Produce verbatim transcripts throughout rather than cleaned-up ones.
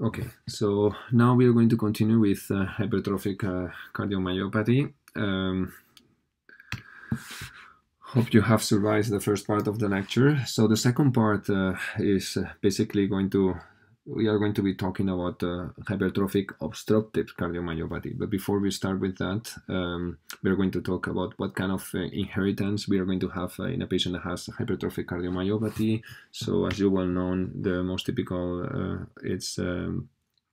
Okay, so now we are going to continue with uh, hypertrophic uh, cardiomyopathy. Um, hope you have survived the first part of the lecture. So the second part uh, is uh, basically going to, we are going to be talking about uh, hypertrophic obstructive cardiomyopathy. But before we start with that, um, we're going to talk about what kind of uh, inheritance we are going to have uh, in a patient that has hypertrophic cardiomyopathy. So as you well know, the most typical, uh, it's um,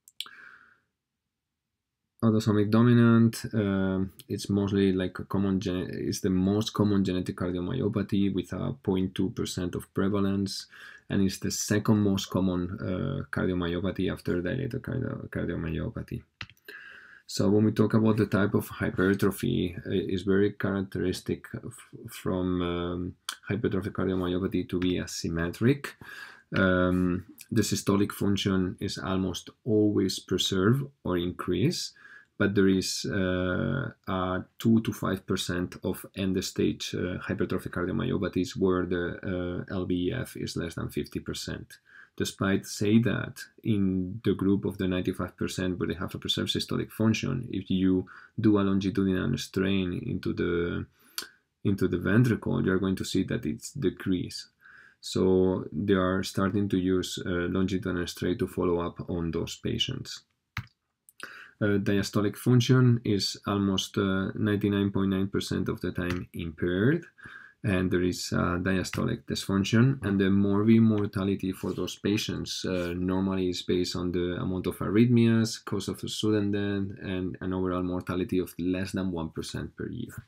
autosomic dominant. Um, it's mostly like a common, it's the most common genetic cardiomyopathy with a zero point two percent of prevalence, and it's the second most common uh, cardiomyopathy after dilated cardio cardiomyopathy. So when we talk about the type of hypertrophy, it's very characteristic from um, hypertrophic cardiomyopathy to be asymmetric. Um, the systolic function is almost always preserved or increased, but there is uh, a two to five percent of end-stage uh, hypertrophic cardiomyopathies where the uh, L V E F is less than fifty percent. Despite say that in the group of the ninety-five percent where they have a preserved systolic function, if you do a longitudinal strain into the into the ventricle, you're going to see that it's decreased. So they are starting to use uh, longitudinal strain to follow up on those patients. Uh, diastolic function is almost ninety-nine point nine percent uh, of the time impaired, and there is uh, diastolic dysfunction, and the morbid mortality for those patients uh, normally is based on the amount of arrhythmias, cause of sudden death, and an overall mortality of less than one percent per year.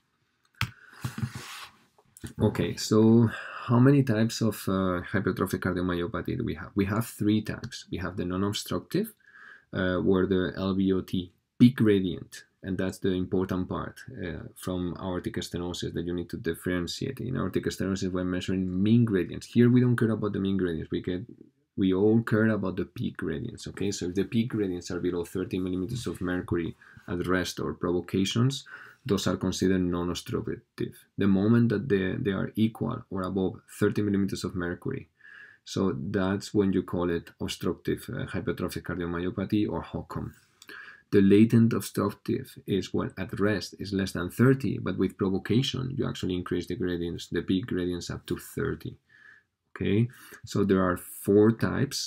Okay, so how many types of uh, hypertrophic cardiomyopathy do we have? We have three types. We have the non-obstructive, uh, where the L V O T peak gradient, and that's the important part uh, from aortic stenosis that you need to differentiate. In aortic stenosis, we're measuring mean gradients. Here, we don't care about the mean gradients. We get, we all care about the peak gradients. Okay, so if the peak gradients are below thirty millimeters of mercury at rest or provocations, those are considered non-obstructive. The moment that they, they are equal or above thirty millimeters of mercury, so that's when you call it obstructive uh, hypertrophic cardiomyopathy, or H O C M. The latent obstructive is when at rest is less than thirty, but with provocation, you actually increase the gradients, the peak gradients up to thirty. Okay, so there are four types,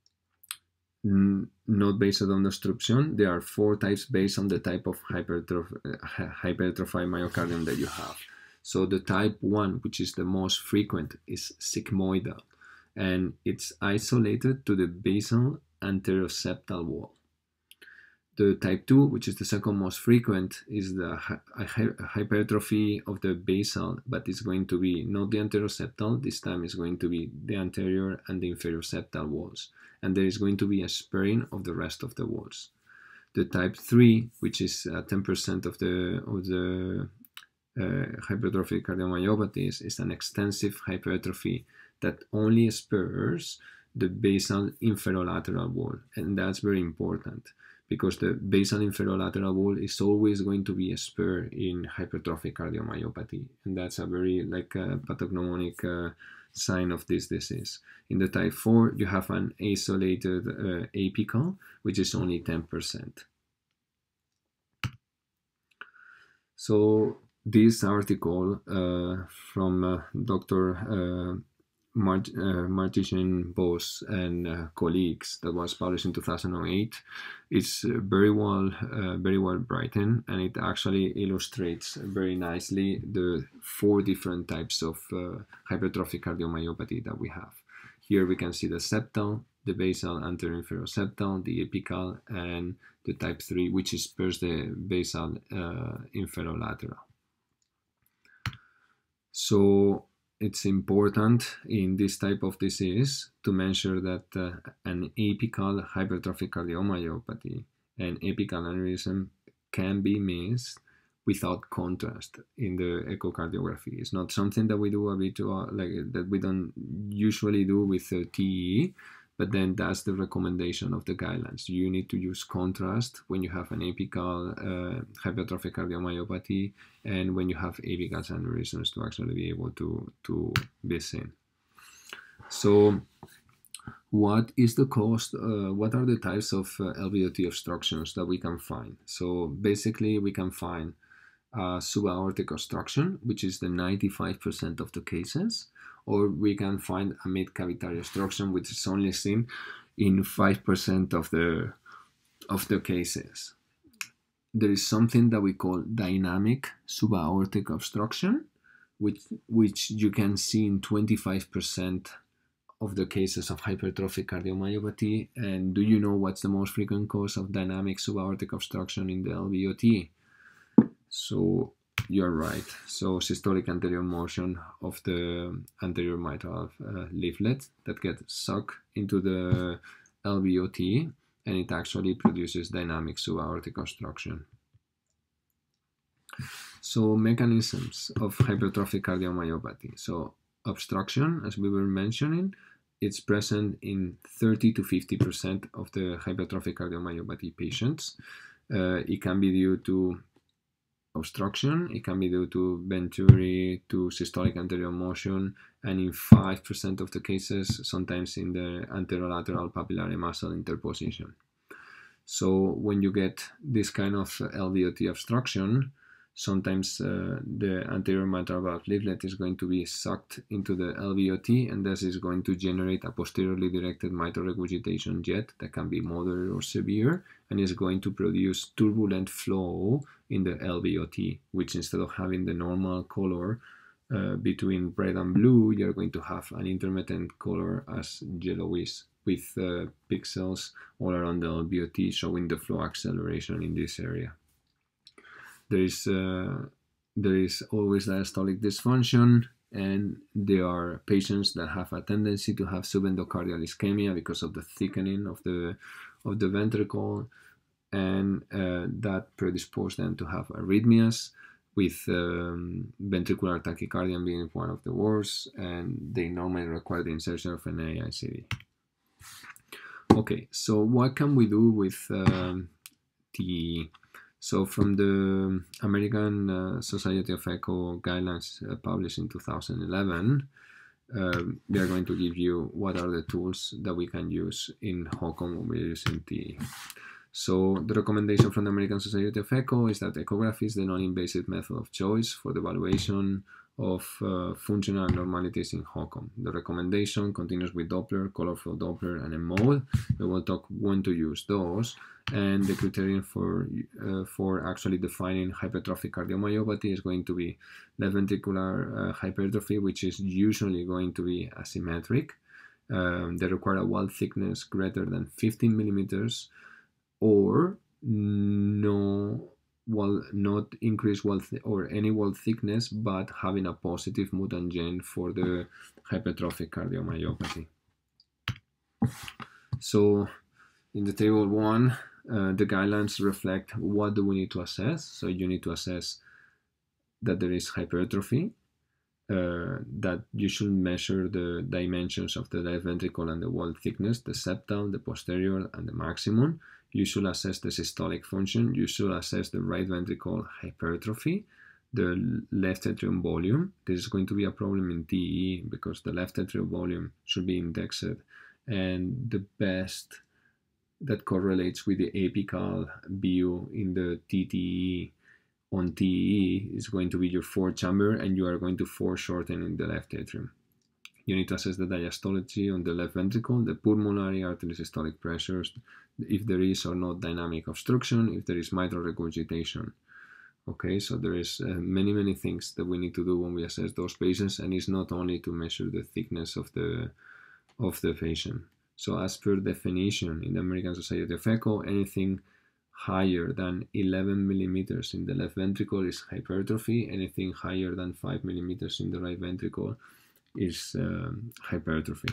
not based on obstruction. There are four types based on the type of hypertroph hypertrophied myocardium that you have. So the type one, which is the most frequent, is sigmoidal, and it's isolated to the basal anteroseptal wall. The type two, which is the second most frequent, is the hy hypertrophy of the basal, but it's going to be not the anteroseptal. This time it's going to be the anterior and the inferior septal walls, and there is going to be a sparing of the rest of the walls. The type three, which is ten percent of the of the uh, hypertrophic cardiomyopathies, is an extensive hypertrophy that only spares the basal inferolateral wall, and that's very important, because the basal inferolateral wall is always going to be a spur in hypertrophic cardiomyopathy, and that's a very like a pathognomonic uh, sign of this disease. In the type four, you have an isolated uh, apical, which is only ten percent. So this article uh, from uh, Doctor Uh, Mart uh, Martin Bos and uh, colleagues, that was published in two thousand eight. It's uh, very well, uh, very well written, and it actually illustrates very nicely the four different types of uh, hypertrophic cardiomyopathy that we have. Here we can see the septal, the basal anterior inferior septal, the apical, and the type three, which is first the basal uh, inferolateral. So it's important in this type of disease to mention that uh, an apical hypertrophic cardiomyopathy and apical aneurysm can be missed without contrast in the echocardiography. It's not something that we do a bit uh, like that we don't usually do with uh, T E, but then that's the recommendation of the guidelines. You need to use contrast when you have an apical uh, hypertrophic cardiomyopathy and when you have apical aneurysms to actually be able to, to be seen. So what is the cost, uh, what are the types of uh, L V O T obstructions that we can find? So basically we can find uh, subaortic obstruction, which is the ninety-five percent of the cases, or we can find a mid-cavitary obstruction, which is only seen in five percent of the of the cases. There is something that we call dynamic subaortic obstruction, which which you can see in twenty-five percent of the cases of hypertrophic cardiomyopathy. And do you know what's the most frequent cause of dynamic subaortic obstruction in the L V O T? So you're right. So systolic anterior motion of the anterior mitral uh, leaflet that gets sucked into the L V O T, and it actually produces dynamic subaortic obstruction. So mechanisms of hypertrophic cardiomyopathy. So obstruction, as we were mentioning, it's present in thirty to fifty percent of the hypertrophic cardiomyopathy patients. Uh, it can be due to obstruction, it can be due to venturi, to systolic anterior motion, and in five percent of the cases, sometimes in the anterolateral papillary muscle interposition. So when you get this kind of L V O T obstruction, sometimes uh, the anterior mitral valve leaflet is going to be sucked into the L V O T, and this is going to generate a posteriorly directed mitral regurgitation jet that can be moderate or severe, and is going to produce turbulent flow in the L V O T, which instead of having the normal color uh, between red and blue, you're going to have an intermittent color as yellowish, with uh, pixels all around the L V O T showing the flow acceleration in this area. There is, uh, there is always diastolic dysfunction, and there are patients that have a tendency to have subendocardial ischemia because of the thickening of the, of the ventricle, and uh, that predisposes them to have arrhythmias, with um, ventricular tachycardia being one of the worst, and they normally require the insertion of an A I C D. Okay, so what can we do with um, T E E? So from the American uh, Society of Echo guidelines uh, published in two thousand eleven, uh, they are going to give you what are the tools that we can use in H O C M when we're using T E E. So the recommendation from the American Society of Echo is that echography is the non-invasive method of choice for the evaluation of uh, functional abnormalities in H O C M. The recommendation continues with Doppler, color flow Doppler, and M mode. We will talk when to use those, and the criterion for uh, for actually defining hypertrophic cardiomyopathy is going to be left ventricular uh, hypertrophy, which is usually going to be asymmetric. Um, they require a wall thickness greater than fifteen millimeters, or no wall, not increased wall or any wall thickness, but having a positive mutant gene for the hypertrophic cardiomyopathy. So in the table one, uh, the guidelines reflect what do we need to assess. So you need to assess that there is hypertrophy, uh, that you should measure the dimensions of the left ventricle and the wall thickness, the septal, the posterior, and the maximum. You should assess the systolic function. You should assess the right ventricle hypertrophy, the left atrium volume. This is going to be a problem in T E E because the left atrium volume should be indexed, and the best that correlates with the apical view in the T T E on T E E is going to be your four-chamber, and you are going to foreshorten in the left atrium. You need to assess the diastology on the left ventricle, the pulmonary artery systolic pressures, if there is or not dynamic obstruction, if there is mitral regurgitation. Okay, so there is uh, many, many things that we need to do when we assess those patients, and it's not only to measure the thickness of the, of the patient. So as per definition in the American Society of Echo, anything higher than eleven millimeters in the left ventricle is hypertrophy, anything higher than five millimeters in the right ventricle is um, hypertrophy.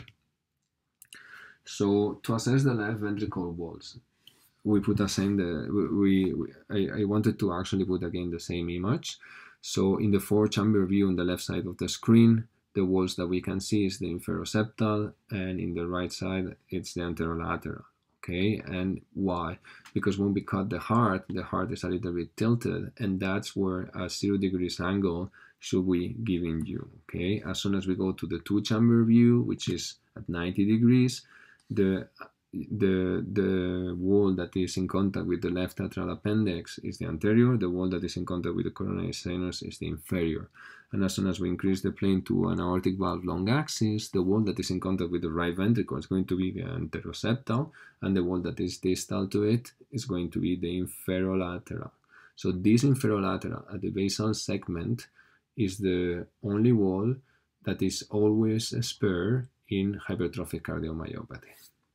So to assess the left ventricle walls, we put the same, the, we, we I, I wanted to actually put again the same image. So in the four chamber view on the left side of the screen, the walls that we can see is the inferoseptal, and in the right side it's the anterolateral. Okay, and why? Because when we cut the heart, the heart is a little bit tilted, and that's where a zero degrees angle should be giving you. Okay, as soon as we go to the two chamber view, which is at ninety degrees, the the the wall that is in contact with the left atrial appendix is the anterior, the wall that is in contact with the coronary sinus is the inferior. And as soon as we increase the plane to an aortic valve long axis, the wall that is in contact with the right ventricle is going to be the anteroseptal, and the wall that is distal to it is going to be the inferolateral. So this inferolateral at the basal segment is the only wall that is always spared in hypertrophic cardiomyopathy.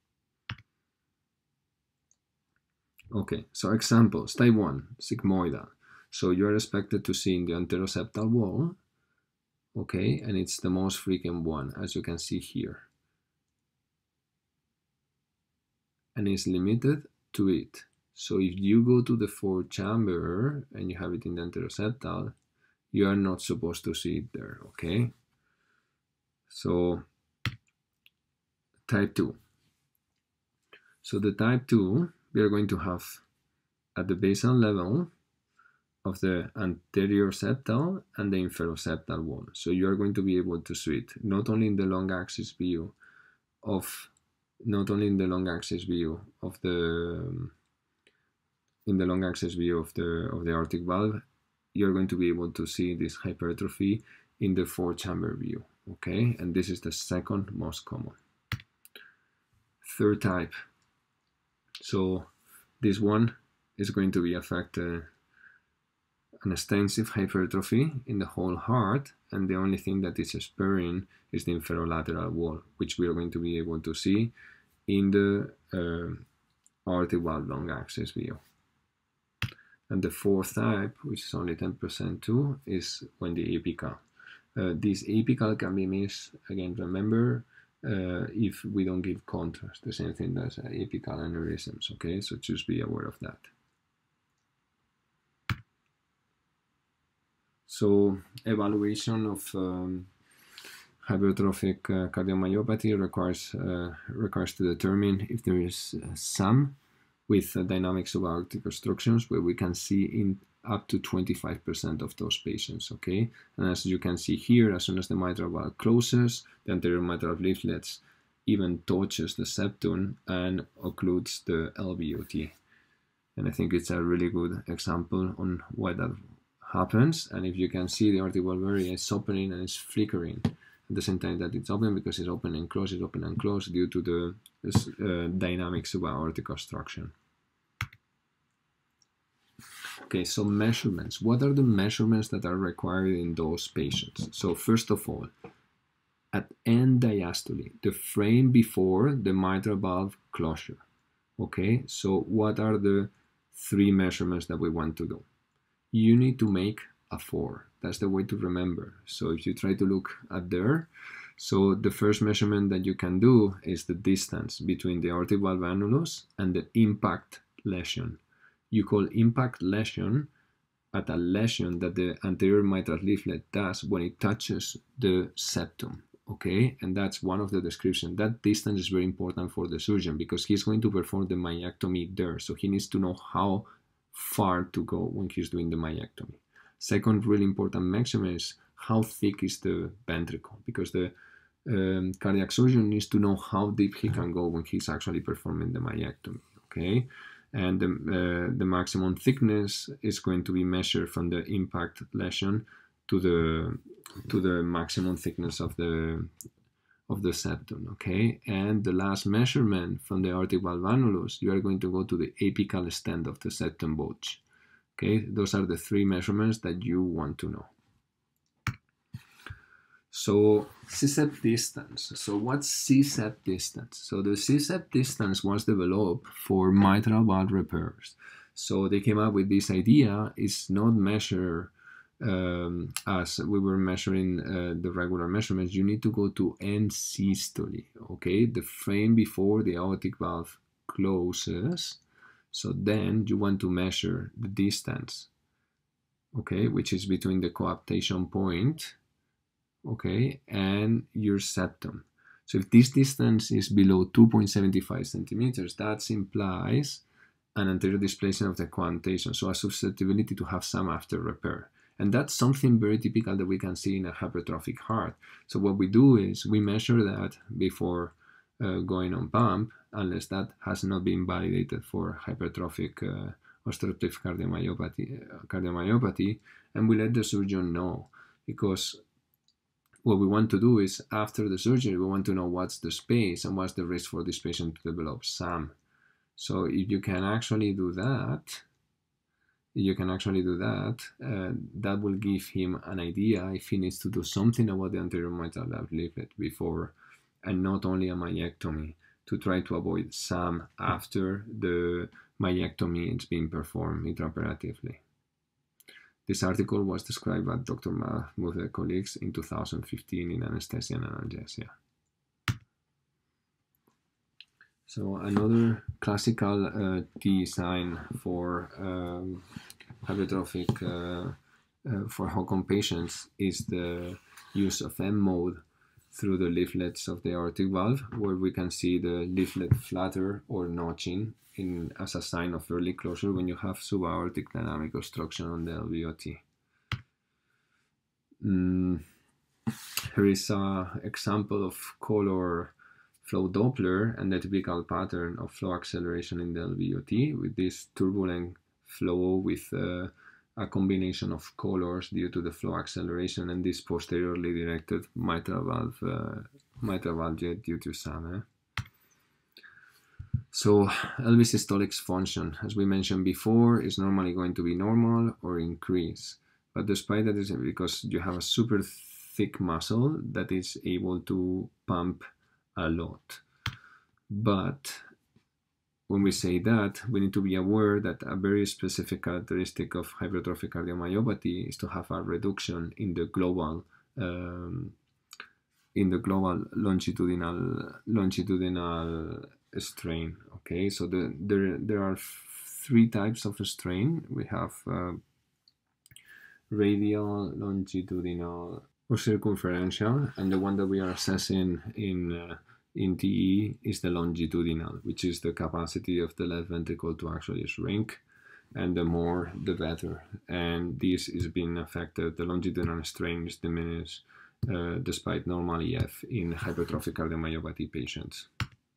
Okay, so examples. Type one, sigmoidal. So you're expected to see in the anteroseptal wall, okay, and it's the most frequent one, as you can see here. And it's limited to it. So if you go to the fourth chamber and you have it in the anteroseptal, you are not supposed to see it there, okay? So type two. So the type two, we are going to have at the basal level of the anterior septal and the inferoseptal wall. So you are going to be able to see it not only in the long axis view of not only in the long axis view of the in the long axis view of the of the aortic valve, you're going to be able to see this hypertrophy in the four chamber view. Okay, and this is the second most common. Third type. So this one is going to be affect uh, an extensive hypertrophy in the whole heart, and the only thing that is sparing is the inferolateral wall, which we are going to be able to see in the uh, aortic valve long axis view. And the fourth type, which is only ten percent too, is when the apical. Uh, this apical can be missed, again, remember, uh, if we don't give contrast, the same thing as uh, apical aneurysms, okay? So just be aware of that. So evaluation of um, hypertrophic uh, cardiomyopathy requires, uh, requires to determine if there is uh, some with uh, dynamic subaortic obstructions, where we can see in up to twenty-five percent of those patients, okay? And as you can see here, as soon as the mitral valve closes, the anterior mitral leaflets even touches the septum and occludes the L V O T. And I think it's a really good example on why that happens. And if you can see, the aortic valve area is opening and it's flickering at the same time that it's open, because it's open and closed, it's open and closed due to the uh, dynamic subaortic obstruction. Okay, so measurements. What are the measurements that are required in those patients? So first of all, at end diastole, the frame before the mitral valve closure. Okay, so what are the three measurements that we want to do? You need to make a four. That's the way to remember. So if you try to look at there, so the first measurement that you can do is the distance between the aortic valve annulus and the impact lesion. You call impact lesion at a lesion that the anterior mitral leaflet does when it touches the septum, okay? And that's one of the descriptions. That distance is very important for the surgeon because he's going to perform the myectomy there. So he needs to know how far to go when he's doing the myectomy. Second really important measurement is how thick is the ventricle, because the um, cardiac surgeon needs to know how deep he can go when he's actually performing the myectomy, okay? And the, uh, the maximum thickness is going to be measured from the impact lesion to the to the maximum thickness of the of the septum, okay? And the last measurement from the aortic valve annulus, you are going to go to the apical extent of the septum bulge, okay? Those are the three measurements that you want to know. So C-sep distance. So what's C-sep distance? So the C-sep distance was developed for mitral valve repairs. So they came up with this idea. It's not measured um, as we were measuring uh, the regular measurements. You need to go to end systole, okay? The frame before the aortic valve closes. So then you want to measure the distance, okay, which is between the coaptation point, okay, and your septum. So if this distance is below two point seven five centimeters, that implies an anterior displacement of the coaptation, so a susceptibility to have some after repair. And that's something very typical that we can see in a hypertrophic heart. So what we do is we measure that before uh, going on pump unless that has not been validated for hypertrophic uh, obstructive cardiomyopathy, uh, cardiomyopathy, and we let the surgeon know, because what we want to do is after the surgery we want to know what's the space and what's the risk for this patient to develop S A M. So if you can actually do that, you can actually do that, uh, that will give him an idea if he needs to do something about the anterior mitral valve leaflet before, and not only a myectomy, to try to avoid S A M after the myectomy is being performed intraoperatively. This article was described by Doctor Mahmoud and colleagues in two thousand fifteen in Anesthesia and Analgesia. So another classical uh, design for um, hypertrophic uh, uh, for HOCM patients is the use of M mode through the leaflets of the aortic valve, where we can see the leaflet flutter or notching in as a sign of early closure when you have subaortic dynamic obstruction on the L V O T. Mm, here is an example of color flow Doppler and the typical pattern of flow acceleration in the L V O T, with this turbulent flow with uh, a combination of colors due to the flow acceleration and this posteriorly directed mitral valve, uh, mitral valve jet due to S A M. Eh? So L V systolic function, as we mentioned before, is normally going to be normal or increase. But despite that, is because you have a super thick muscle that is able to pump a lot. But when we say that, we need to be aware that a very specific characteristic of hypertrophic cardiomyopathy is to have a reduction in the global um, in the global longitudinal longitudinal strain. Okay, so the, there there are three types of strain. We have uh, radial, longitudinal, or circumferential, and the one that we are assessing in uh, in T E is the longitudinal, which is the capacity of the left ventricle to actually shrink, and the more the better. And this is being affected, the longitudinal strain is diminished uh, despite normal E F in hypertrophic cardiomyopathy patients.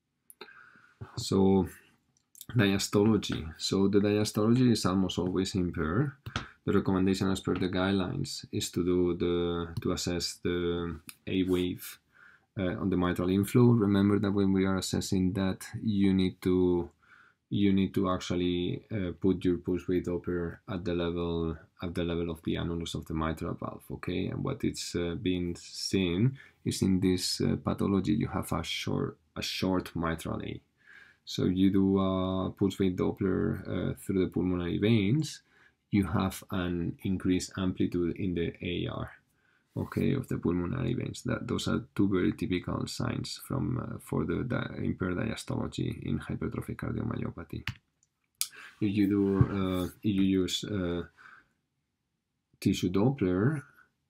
So diastology. So the diastology is almost always impaired. The recommendation as per the guidelines is to do the to assess the A wave uh, on the mitral inflow. Remember that when we are assessing that, you need to you need to actually uh, put your pulse rate Doppler at the level at the level of the annulus of the mitral valve. Okay, and what it's uh, being seen is in this uh, pathology you have a short a short mitral A. So you do a pulse rate Doppler uh, through the pulmonary veins, you have an increased amplitude in the A R, okay, of the pulmonary veins. That those are two very typical signs from uh, for the di impaired diastology in hypertrophic cardiomyopathy. If you do, uh, if you use uh, tissue Doppler,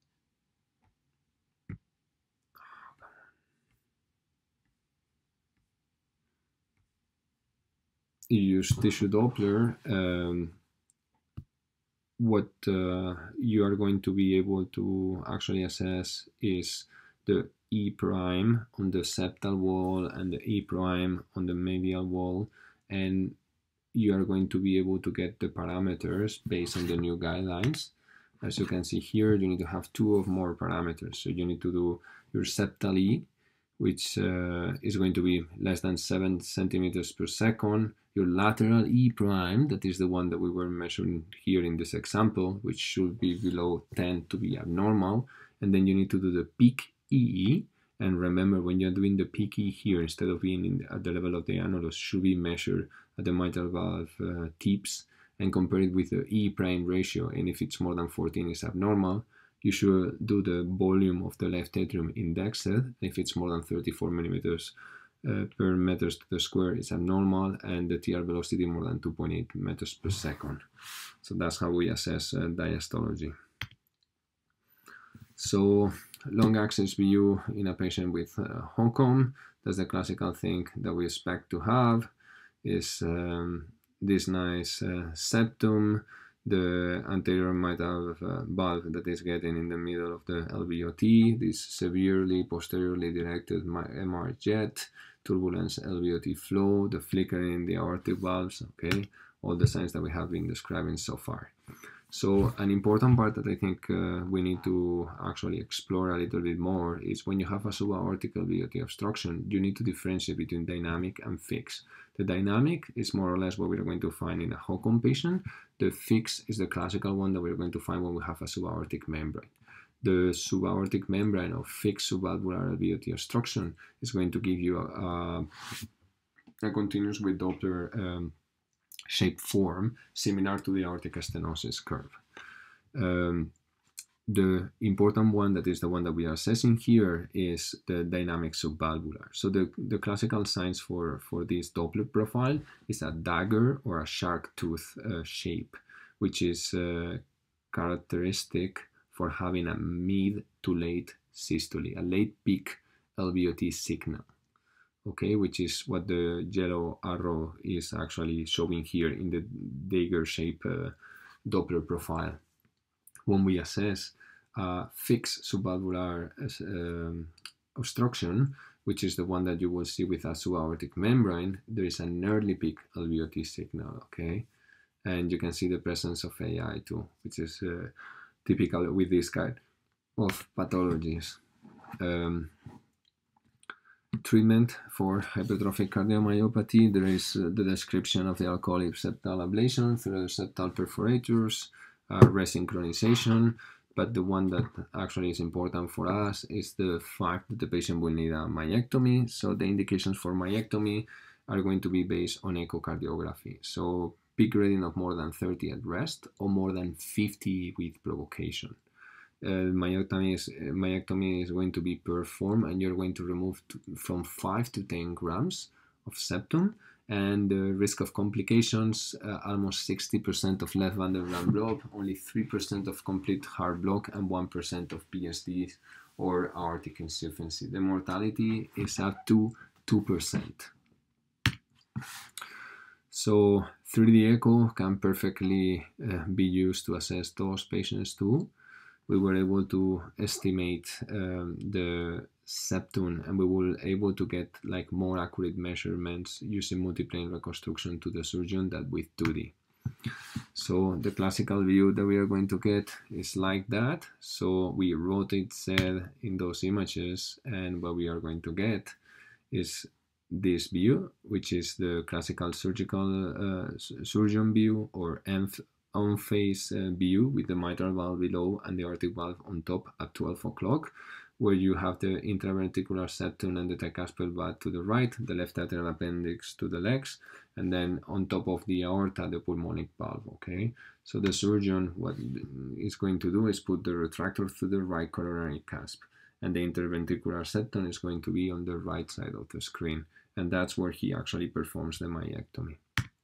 you use tissue Doppler. Um, what uh, you are going to be able to actually assess is the E prime on the septal wall and the E prime on the medial wall, and you are going to be able to get the parameters based on the new guidelines. As you can see here, you need to have two or more parameters. So you need to do your septal E, which uh, is going to be less than seven centimeters per second. Your lateral E prime, that is the one that we were measuring here in this example, which should be below ten to be abnormal. And then you need to do the peak E. And remember, when you're doing the peak E here, instead of being in the, at the level of the annulus, should be measured at the mitral valve uh, tips and compare it with the E prime ratio. And if it's more than fourteen, it's abnormal. You should do the volume of the left atrium indexed. If it's more than thirty-four millimeters uh, per meters to the square, it's abnormal, and the T R velocity more than two point eight meters per second. So that's how we assess uh, diastology. So long axis view in a patient with uh, HOCM, that's the classical thing that we expect to have, is um, this nice uh, septum, the anterior mitral uh, valve that is getting in the middle of the L V O T, this severely posteriorly directed M R jet, turbulence, L V O T flow, the flickering in the aortic valves, okay, all the signs that we have been describing so far. So an important part that I think uh, we need to actually explore a little bit more is when you have a subaortic L V O T obstruction, you need to differentiate between dynamic and fixed. The dynamic is more or less what we're going to find in a HOCM patient. The fixed is the classical one that we're going to find when we have a subaortic membrane. The subaortic membrane or fixed subvalvular L V O T obstruction is going to give you a, a continuous with Doppler um, shape form similar to the aortic stenosis curve. Um, the important one, that is the one that we are assessing here, is the dynamic subvalvular. So the, the classical signs for, for this Doppler profile is a dagger or a shark tooth uh, shape, which is uh, characteristic for having a mid to late systole, a late peak L V O T signal. Okay, which is what the yellow arrow is actually showing here in the dagger shape uh, Doppler profile. When we assess uh, fixed subvalvular um, obstruction, which is the one that you will see with a subaortic membrane, there is an early peak L V O T signal, okay? And you can see the presence of A I too, which is uh, typical with this kind of pathologies. Um, Treatment for hypertrophic cardiomyopathy, there is uh, the description of the alcoholic septal ablation through septal perforators, uh, resynchronization, but the one that actually is important for us is the fact that the patient will need a myectomy. So the indications for myectomy are going to be based on echocardiography. So peak rating of more than thirty at rest or more than fifty with provocation. Uh, myectomy, is, uh, myectomy is going to be performed and you're going to remove to, from five to ten grams of septum, and the risk of complications, uh, almost sixty percent of left Van der Laan block, only three percent of complete heart block, and one percent of P S D or aortic insufficiency. The mortality is up to two percent. So three D echo can perfectly uh, be used to assess those patients too. We were able to estimate um, the septum, and we were able to get like more accurate measurements using multiplane reconstruction to the surgeon than with two D. So the classical view that we are going to get is like that. So we rotate Z in those images, and what we are going to get is this view, which is the classical surgical uh, surgeon view, or on-face uh, view with the mitral valve below and the aortic valve on top at twelve o'clock, where you have the intraventricular septum and the tricuspid valve to the right, the left atrial appendix to the legs, and then on top of the aorta, the pulmonic valve, okay? So the surgeon, what is going to do is put the retractor through the right coronary cusp, and the interventricular septum is going to be on the right side of the screen, and that's where he actually performs the myectomy.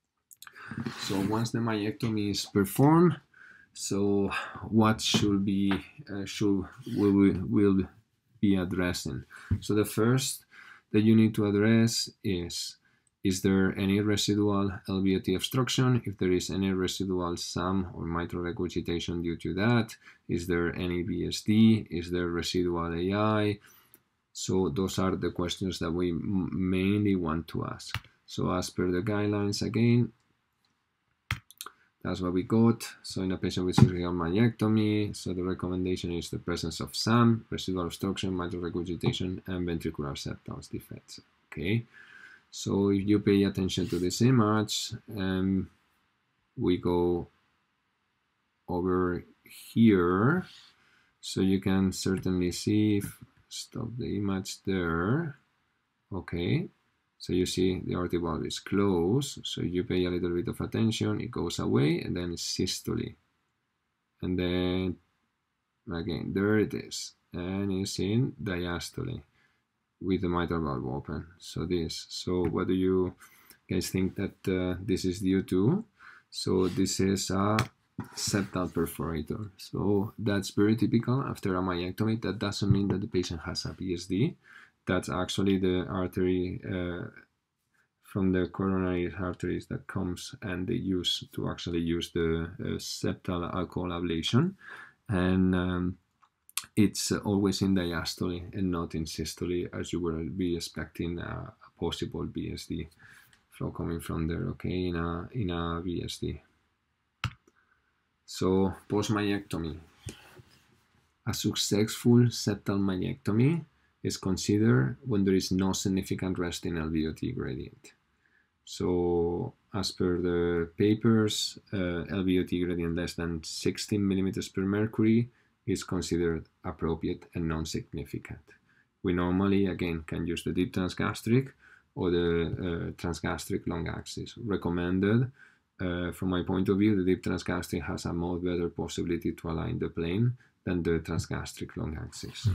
So once the myectomy is performed, so what should be uh, should we will, will be addressing? So the first that you need to address is, is there any residual L V O T obstruction? If there is any residual S A M or mitral regurgitation due to that, is there any V S D? Is there residual A I? So those are the questions that we mainly want to ask. So as per the guidelines again, that's what we got. So in a patient with surgical myectomy, so the recommendation is the presence of S A M, residual obstruction, mitral regurgitation, and ventricular septal defects. Okay, so if you pay attention to this image, um, we go over here, so you can certainly see, if, stop the image there, okay. So you see the aortic valve is closed, so you pay a little bit of attention, it goes away, and then systole. And then, again, there it is, and it's in diastole with the mitral valve open. So this, so what do you guys think that uh, this is due to? So this is a septal perforator. So that's very typical after a myectomy. That doesn't mean that the patient has a P S D. That's actually the artery uh, from the coronary arteries that comes, and they use to actually use the uh, septal alcohol ablation, and um, it's always in diastole and not in systole, as you would be expecting a, a possible V S D flow coming from there, okay, in a, in a V S D. So post-myectomy. A successful septal myectomy is considered when there is no significant resting L V O T gradient. So as per the papers, uh, L V O T gradient less than sixteen millimeters per mercury is considered appropriate and non-significant. We normally, again, can use the deep transgastric or the uh, transgastric long axis. Recommended, uh, from my point of view, the deep transgastric has a much better possibility to align the plane than the transgastric long axis.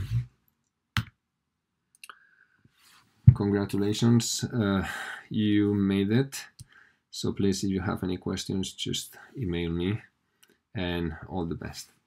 Congratulations, uh, you made it. So please, if you have any questions, just email me, and all the best.